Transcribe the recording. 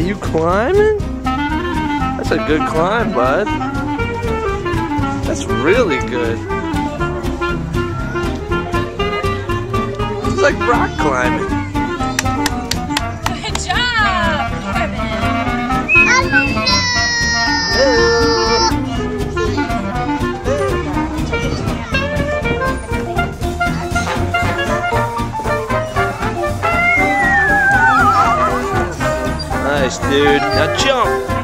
you climbing? That's a good climb, bud. That's really good. It's like rock climbing. Good job, Corban. Nice, dude. Now jump.